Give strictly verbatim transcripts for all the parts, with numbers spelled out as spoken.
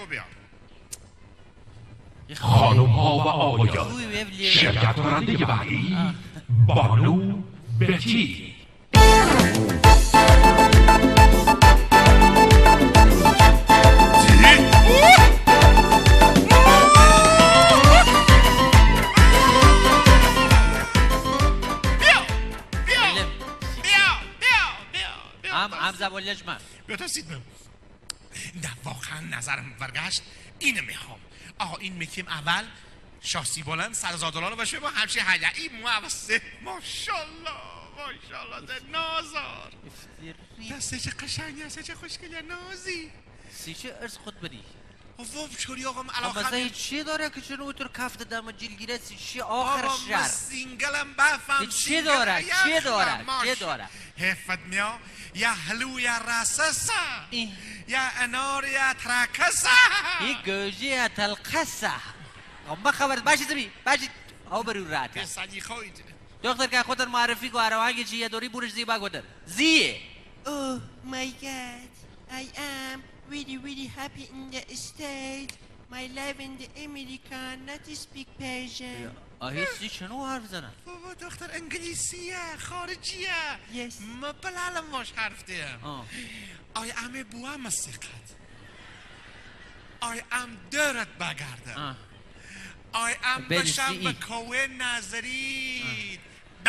کو بیار. خانم ها و آقایان، شرکت کننده بعدی بانو بتی. هم زبالش من بیا تا سید من. نه واقعا نظرم برگشت اینو میخوام. آقا این میکیم اول شاسی بلند صد هزار دلار باشه با همچین هیئتی موسه. ماشاءالله ماشاءالله ده نازار دسته چه قشنگی هست، چه خوشگلیه نازی. سی چه ارز خود بدی واب چوری آقا علاقه مثلا هیچ چی داره که چون اوتر کفت دم جلگیره سی چی آخر شهر آقا سینگلم بفهم چی داره چی داره چی داره هفت میا یا هلو یا رسسا یا انار یا ترکسا این گوجی یا تلقسا ما خبر باشی زمین باشی او برو راته بسانی خوید دکتر که خودت معرفی کو آروانگی چیه دوری بورش زیبا گودر زیه Oh my god, I am really really happy in the States. My life in the America, not to speak Persian. آهستی چنو حرف زنن؟ بابا دکتر انگلیسیه خارجیه. Yes. ما بلالم باش حرف دیم. آی ام بوا مسیقت. آی ام دارت بگردم. آی ام بشم به کوه نظری. با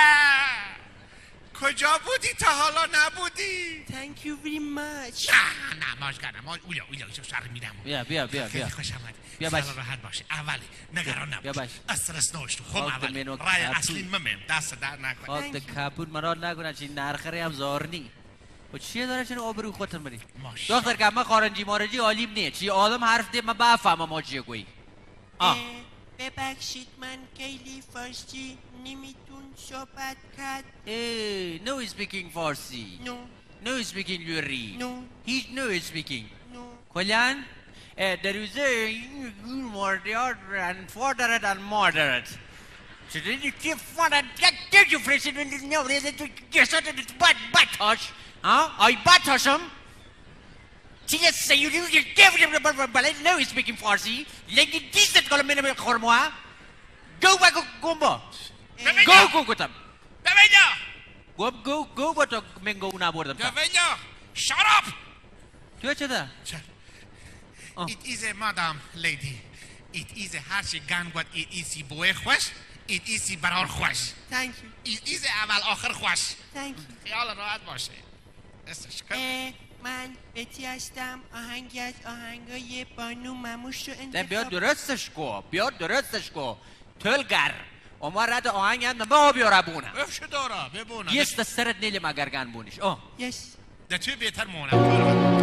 کجا بودی تا حالا نبودی؟ Thank you very much. نه نه ماش کردم ما اویا اویا شهر میرم. بیا بیا بیا بیا. خوش آمد. بیا باش. راحت باشه. اولی نگران نباش. بیا باش. استرس نوش تو. خب اول. رای اصلی ممم دست در نکن. آت کپون مرا نگونه چی نرخری هم زارنی. و چیه داره چون آبرو خودت بری؟ دکتر که من خارجی مارجی عالیم نیه. چی آدم حرف ده من بفهمم ما چیه گویی. آه. ببخشید من خیلی فارسی نمیتون صحبت کرد. ای نو اسپیکینگ فارسی. نو. نو اسپیکینگ لوری. نو. هیچ نو اسپیکینگ. نو. کلان دروزه ماردیار and further and moderate. So then you keep further get get you fresh in the no they get started it's bad bad touch. Huh? I bad touch him. See let's say you you give them but I know he's speaking Farsi. Like this that call me خرموا. Go back go go. Go go go tam. ببینیا Go go go go تو منگو نبردم. ببینیا shut up. تو چه ده؟ It is a madam lady. It is a هرچی گنگوت it is بوی خوش. It is برار خوش. Thank you. It is اول آخر خوش. Thank you. خیال راحت باشه. استش کن. من بتی هستم. آهنگی از آهنگای بانو مموش رو انتخاب. بیا درستش کو. بیا درستش کو. تلگر. اما رد آهنگ هم نبا بیاره بونه. افش داره ببونه. یست سرت نیلی مگرگن بونیش. آه. Yes. ده توی بهتر مونه.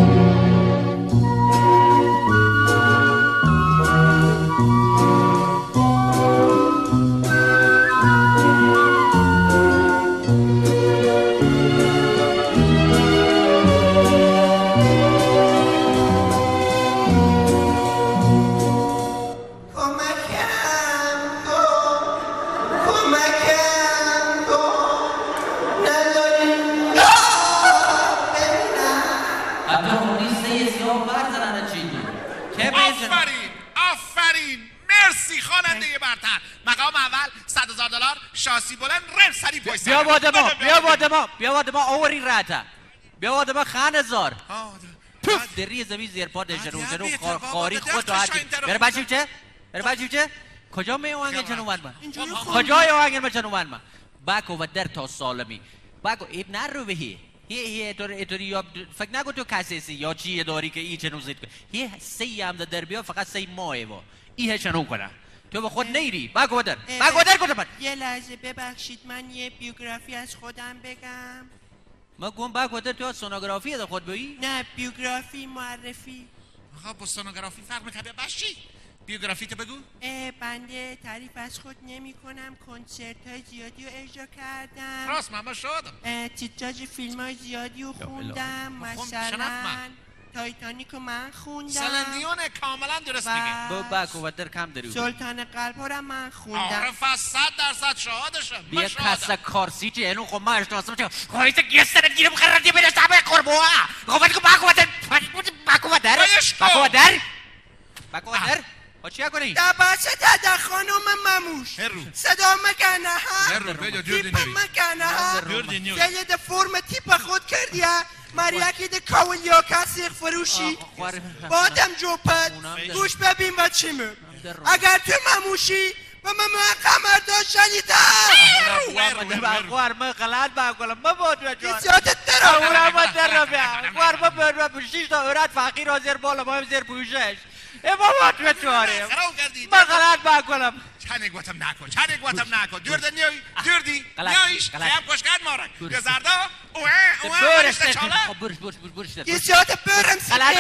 آفرین آفرین مرسی خواننده برتر. مقام اول صد هزار دلار شاسی بلند رم سری پشت بیا وادما بیا وادما بیا وادما آوری راتا بیا وادما خان هزار پف دری زمین زیر پا دشنو جنو خاری خود راحتی بره بچه چه بره بچه چه کجا می آهنگ چنوان ما کجا آهنگ ما چنوان ما باکو و در تا سالمی باکو ایت نرو بهی هی هی اتور اتوری یا فکر نکن تو کسی یا چیه داری که ای چنو زید هی سی هم در بیا فقط سی ماه و ایه چنو کنه تو به خود نیری باکو در باکو در کجا یه لحظه ببخشید من یه بیوگرافی از خودم بگم. ما گم باکو در تو سونوگرافی از خود بایی نه بیوگرافی معرفی. آقا با سونوگرافی فرق میکنه باشی بیوگرافی تو بگو. بنده تعریف از خود نمی کنم. کنسرت های زیادی رو اجرا کردم. راست من شدم. تیتراژ فیلم های زیادی رو خوندم. مثلا تایتانیک رو من خوندم. سلندیون کاملا درست میگه. با باکو و در کم داری. سلطان قلب ها رو من خوندم. عارف از صد درصد شهادشم. بیا کسا کارسی چه اینو خب من اشتاسم چه خواهیت گیستر گیرم خردی بیده سابه قربوها. خواهد که باکو و در بکو در بکو در بکو در خود چیه کنی؟ دباسه دادا خانم مموش صدا مکنه ها تیپ مکنه ها یه ده فرم تیپ خود کردی ها مریکی ده کولیا کسیخ فروشی بادم جوپت گوش ببین با چیمه اگر تو مموشی و من قمر داشتنی تا خوار من غلط بکنم ما بود و جان کسیاتت درم اونم ما در بیا خوار ما بود و شیش تا اورد فقیر را زیر بالا ما هم زیر پوشش ای ما بود و جاره ما غلط بکنم چنه گوتم نکن چنه گوتم نکن دورده نیوی دوردی نیویش خیام کشکت مارک گزرده اوه اوه برش خب برش برش برش کسیات برم غلط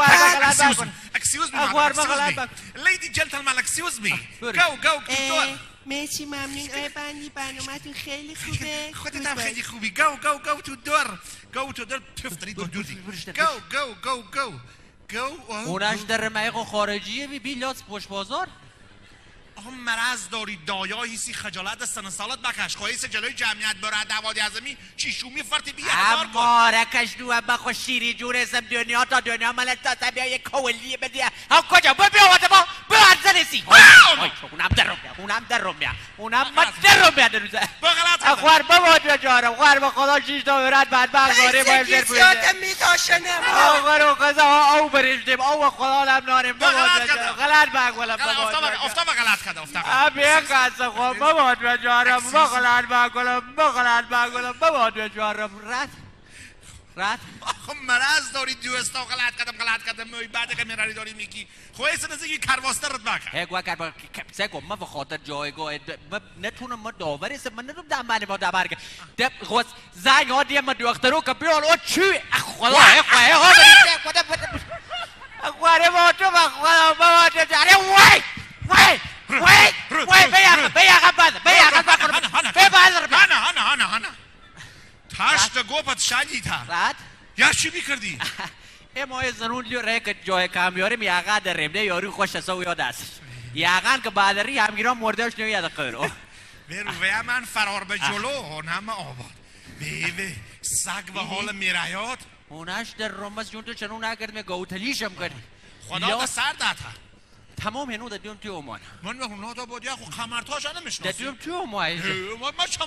بکن اکسیوز می اخوار ما غلط بکن لیدی جنتلمن اکسیوز می گو گو دور مرسی ممنون آقای بندی برنامه‌تون خیلی خوبه خودت هم خیلی خوبی گو گو گو تو دور گو تو دور پف داری دور دوردی گو گو گو گو گو اونش در مایق خارجیه بی بی لاس پشت بازار آقا مرض داری دایایی سی خجالت سن سالت بکش خواهیس جلوی جمعیت برای دوادی ازمی چی شومی فرتی بیا هزار کن اما رکش دو اما خوش شیری جور اسم دنیا تا دنیا ملت تا تبیا یک کولیه بدیه هم کجا بو بیا وقت ما بو ارزنسی اونم در رو بیا اونم در رو بیا اونم ما در رو بیا در روزه اخوار بباد بیا جارم خوار با خدا شیش تا برد بعد بگذاره با امزر بویده کسیات میتاشنم آقا رو قضا او بریشتیم او خدا لم ناریم بباد بیا غلط بگولم افتام غلط کرده افتام ابی کس خوب بباد بیا جارم با غلط بگولم با غلط بگولم بباد بیا جارم رد رد آخه مرض داری دو استا غلط کردم غلط کردم می بعد که میراری داری میگی خواهیس نزدیکی کرواستر رد بکن هیچ وقت با سگو ما به خاطر جایگاه نتونم ما داوری سه من نتونم دنبالی ما دنبال که دب خواست زنگ ها دیم ما دکترو که بیان او چی خدا خواهی ها بریده خدا خواهی با تو با خدا با تو جاره وای وای وای وای بیا بیا بیا بیا بیا بیا هانا هانا هانا هانا تاشت گوپت شالی تا رد یا چی بیکردی ای ماه زنون لیو ره که جای کامیاریم یاقا در رمده یاری خوش سو یاد است یاقان که بعدری همگیران مردهش نوید قیرو وی من فرار به جلو نم آباد بی بی سگ و حال میرایات اونش در رمز جون تو چنو نکرد می گوتلیشم کرد خدا دا سر داتا تمام هنو دادیم تو اومان من به اونا دا بود یا خو خمرتاش نمیشناسی دادیم تو اومان ما چه